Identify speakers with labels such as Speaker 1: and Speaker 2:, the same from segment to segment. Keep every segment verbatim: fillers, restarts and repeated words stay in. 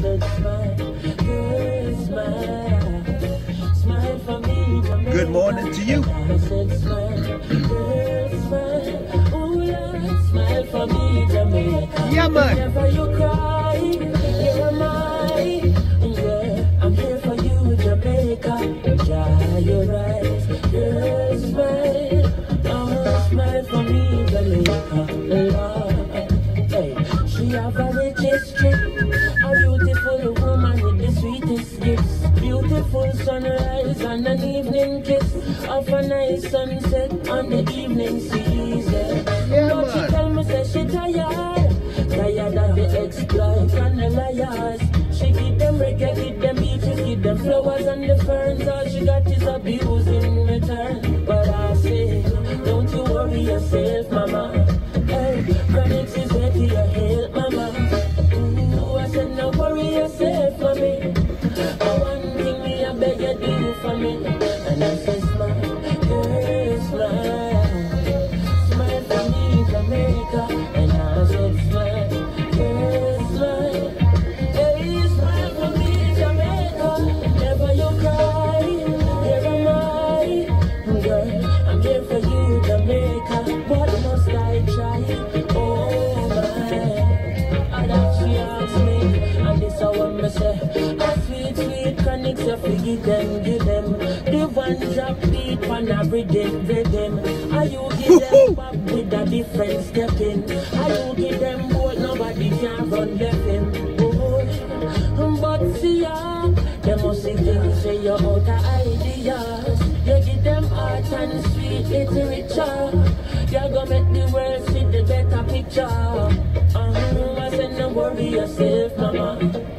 Speaker 1: said smile, girl, smile. Smile for me, Jamaica.
Speaker 2: Good morning to you.
Speaker 1: I said smile, girl, smile. Oh Lord, smile for me, Jamaica.
Speaker 2: Yeah, man.
Speaker 1: Whenever you cry, you're mine. Yeah, I'm here for you, Jamaica. Dry your eyes, girl, smile. Oh, smile for me, Jamaica. Lord, hey, she have a registry, a beautiful woman with the sweetest gifts. Beautiful sunrise and an evening kiss of a nice sunset on the evening season.
Speaker 2: Yeah,
Speaker 1: but
Speaker 2: man.
Speaker 1: she tell me say she tired, tired of the exploits and the liars. She give them reggae, give them beaches, give them flowers and the ferns. All she got is abuse in return. But I say, don't you worry yourself, mama. Hey, Chronixx is here to your help, mama. Ooh, I said, no worry yourself, mommy. One thing me I beg you do for me. And I said, smile, girl, smile. Smile for me, Jamaica. And I said, smile, girl, smile. Hey, smile for me, Jamaica. Never you cry, here am I. Girl, I'm here for you, Jamaica. What must I try? Oh, my. And that she asked me, and this I want me say, a sweet, sweet Chronixx, you forgive them, give them. The one drop beat on a rhythm, rhythm. Are you give them back with a different step in? Are you give them both, nobody can run left him. Oh, but see ya, they must see things say you're out of ideas. You give them art and sweet literature. You're gonna make the world see the better picture. Uh-huh, I said no worry yourself, mama.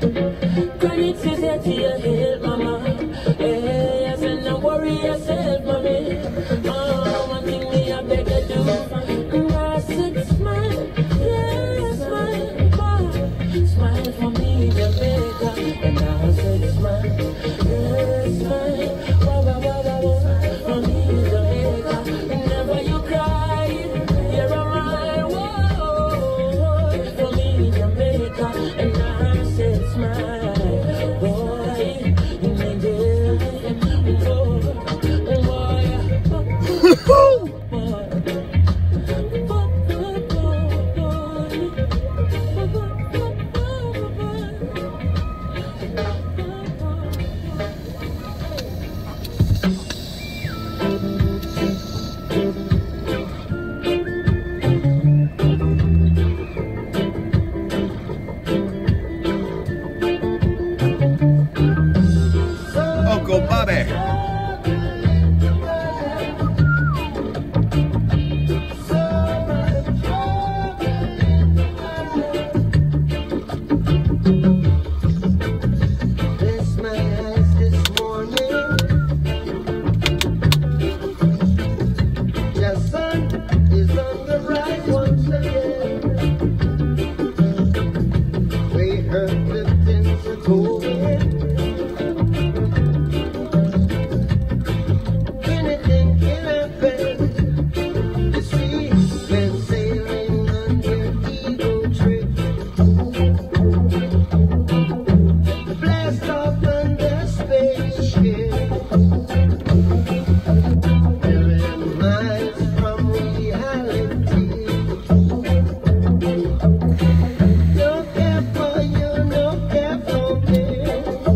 Speaker 1: Chronixx is here to your help, mama. Hey, I said no worry yourself, mommy. Oh, one thing me I beg you do. I said smile, yeah, smile, oh. Smile for me, Jamaica. And I said smile, yeah, smile, wah, wah, wah, wah, wah. For me, Jamaica. Never you cry, you're alright, whoa. For me, Jamaica. And I said smile, boy, you made it, oh, boy, boy.
Speaker 2: Uncle Bobby.
Speaker 1: Bless my eyes this morning. The sun is on the rise once again. We heard the things are going. Anything can happen. You see, men sailing on their eagle trip. Blast off on their spaceship. Million miles from reality. No care for you, no care for me.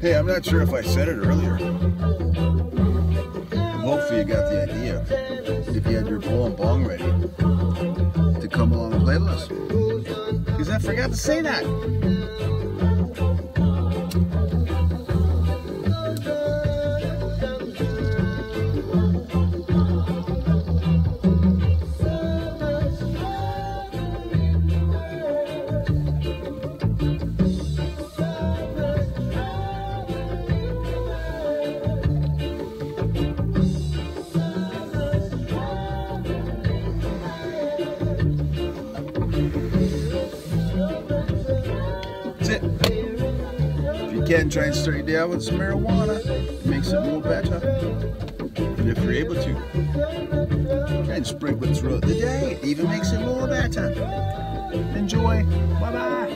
Speaker 2: Hey, I'm not sure if I said it earlier. Hopefully you got the idea. If you had your bowl and bong ready to come along and play with us. Because I forgot to say that. If you can, try and start your day out with some marijuana. It makes it more better. And if you're able to, try and sprinkle it throughout the day. It even makes it more better. Enjoy. Bye-bye.